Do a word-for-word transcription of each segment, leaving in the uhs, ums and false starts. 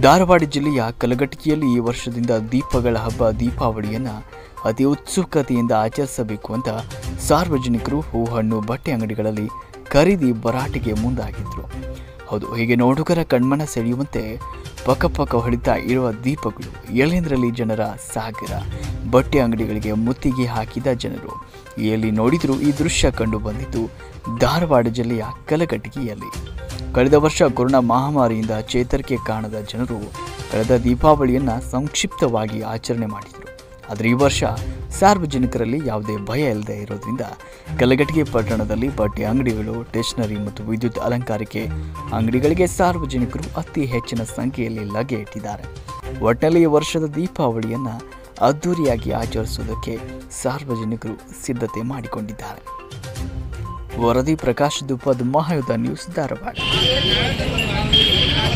ಧಾರವಾಡ ಜಿಲ್ಲೆಯ ಕಲಘಟಗಿಯಲ್ಲಿ ಈ ವರ್ಷದಿಂದ ದೀಪಗಳ ಹಬ್ಬ ದೀಪಾವಳಿಯನ್ನು ಅತಿ ಉತ್ಸುಕತೆಯಿಂದ ಆಚರಿಸಬೇಕು ಅಂತ ಸಾರ್ವಜನಿಕರು ಹೂಹಣ್ಣು ಬಟ್ಟೆ ಅಂಗಡಿಗಳಲ್ಲಿ ಖರೀದಿ ಭರಾಟೆಗೆ ಮುಂದಾಗಿದ್ದರು. ಹೌದು, ಹೀಗೆ ನೋಡುಗರ ಕಣ್ಮನ ಸೆಳೆಯುವಂತೆ ಪಕ್ಕಪಕ್ಕ ಹೊಳಿತಾ ಇರುವ ದೀಪಗಳು, ಎಲೆಂದರಲ್ಲಿ ಜನರ ಸಾಗರ, ಬಟ್ಟೆ ಅಂಗಡಿಗಳಿಗೆ ಮುತ್ತಿಗೆ ಹಾಕಿದ ಜನರು ಎಲ್ಲಿ ನೋಡಿದರೂ ಈ ದೃಶ್ಯ ಕಂಡು ಬಂದಿದ್ದು ಧಾರವಾಡ ಜಿಲ್ಲೆಯ ಕಲಘಟಗಿಯಲ್ಲಿ. ಕಳೆದ ವರ್ಷ ಕೊರೋನಾ ಮಹಾಮಾರಿಯಿಂದ ಚೇತರಿಕೆ ಕಾಣದ ಜನರು ಕಳೆದ ದೀಪಾವಳಿಯನ್ನು ಸಂಕ್ಷಿಪ್ತವಾಗಿ ಆಚರಣೆ ಮಾಡಿದರು. ಆದರೆ ಈ ವರ್ಷ ಸಾರ್ವಜನಿಕರಲ್ಲಿ ಯಾವುದೇ ಭಯ ಇಲ್ಲದೆ ಇರೋದ್ರಿಂದ ಕಲಘಟಗಿ ಪಟ್ಟಣದಲ್ಲಿ ಬಟ್ಟೆ ಅಂಗಡಿಗಳು, ಸ್ಟೇಷನರಿ ಮತ್ತು ವಿದ್ಯುತ್ ಅಲಂಕಾರಿಕೆ ಅಂಗಡಿಗಳಿಗೆ ಸಾರ್ವಜನಿಕರು ಅತಿ ಹೆಚ್ಚಿನ ಸಂಖ್ಯೆಯಲ್ಲಿ ಲಗ್ಗೆ ಇಟ್ಟಿದ್ದಾರೆ. ಒಟ್ಟಿನಲ್ಲಿ ಈ ವರ್ಷದ ದೀಪಾವಳಿಯನ್ನು ಅದ್ದೂರಿಯಾಗಿ ಆಚರಿಸುವುದಕ್ಕೆ ಸಾರ್ವಜನಿಕರು ಸಿದ್ಧತೆ ಮಾಡಿಕೊಂಡಿದ್ದಾರೆ. ವರದಿ Prakash Duppad, Mahayudha news, Dharwad.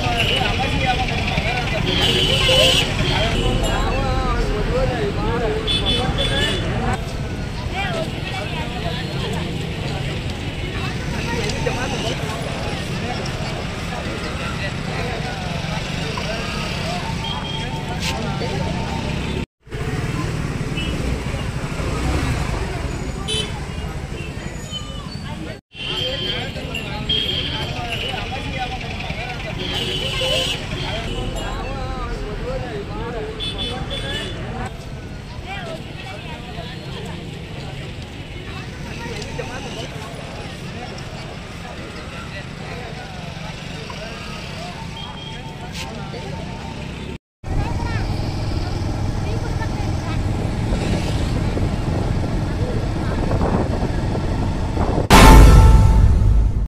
Thank you.